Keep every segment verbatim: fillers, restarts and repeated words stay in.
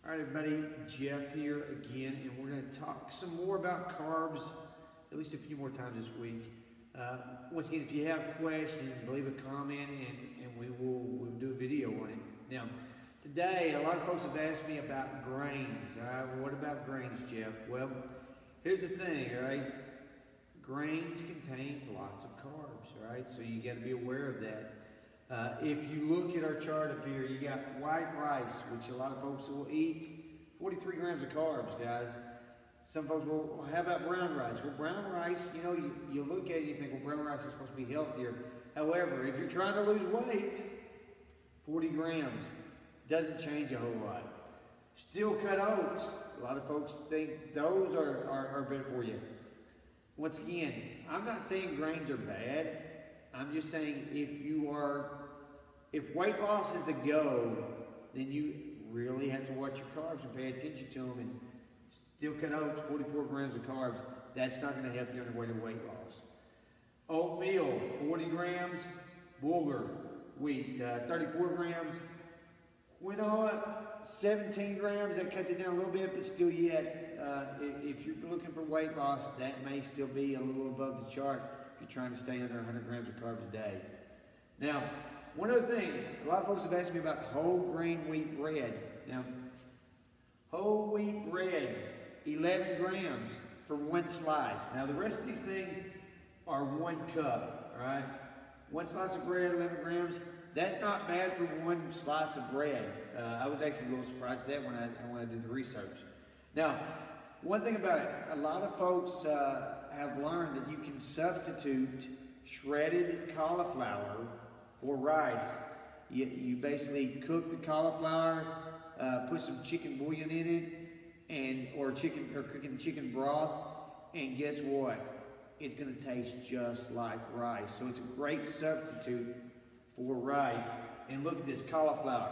All right, everybody, Jeff here again, and we're going to talk some more about carbs, at least a few more times this week. Uh, once again, if you have questions, leave a comment, and, and we will we'll do a video on it. Now, today, a lot of folks have asked me about grains. All right, well, what about grains, Jeff? Well, here's the thing, all right? Grains contain lots of carbs, all right? So you got to be aware of that. Uh, if you look at our chart up here, you got white rice, which a lot of folks will eat, forty-three grams of carbs, guys. Some folks will, well, how about brown rice? Well, brown rice, you know, you, you look at it and you think, well, brown rice is supposed to be healthier. However, if you're trying to lose weight, forty grams doesn't change a whole lot. Steel cut oats, a lot of folks think those are, are, are better for you. Once again, I'm not saying grains are bad. I'm just saying if you are, if weight loss is the go, then you really have to watch your carbs and pay attention to them. And steel cut oats, forty-four grams of carbs, that's not going to help you on the way to weight loss. Oatmeal, forty grams. Bulgur wheat, uh, thirty-four grams. Quinoa, seventeen grams. That cuts it down a little bit, but still yet, uh, if you're looking for weight loss, that may still be a little above the chart if you're trying to stay under one hundred grams of carbs a day. Now, one other thing, a lot of folks have asked me about whole grain wheat bread. Now, whole wheat bread, eleven grams for one slice. Now, the rest of these things are one cup, all right? One slice of bread, eleven grams. That's not bad for one slice of bread. Uh, I was actually a little surprised at that when I, when I did the research. Now, one thing about it, a lot of folks uh, have learned that you can substitute shredded cauliflower for rice. You, you basically cook the cauliflower, uh, put some chicken bouillon in it, and or chicken or cooking chicken broth, and guess what? It's going to taste just like rice. So it's a great substitute for rice. And look at this cauliflower,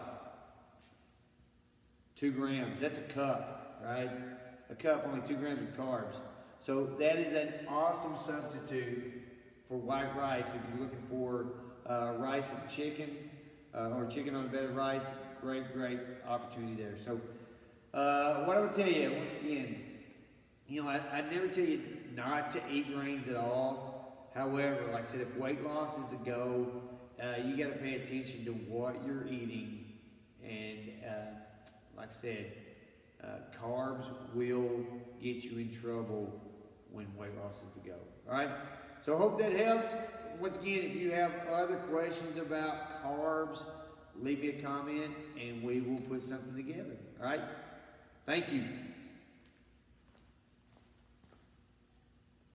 two grams. That's a cup, right? A cup, only two grams of carbs. So that is an awesome substitute for white rice. If you're looking for uh, rice and chicken, uh, or chicken on a bed of rice, great, great opportunity there. So uh, what I would tell you, once again, you know, I, I'd never tell you not to eat grains at all. However, like I said, if weight loss is the go, uh, you got to pay attention to what you're eating. And uh, like I said, uh, carbs will get you in trouble when weight loss is the go. All right? So I hope that helps. Once again, if you have other questions about carbs, leave me a comment and we will put something together. All right? Thank you.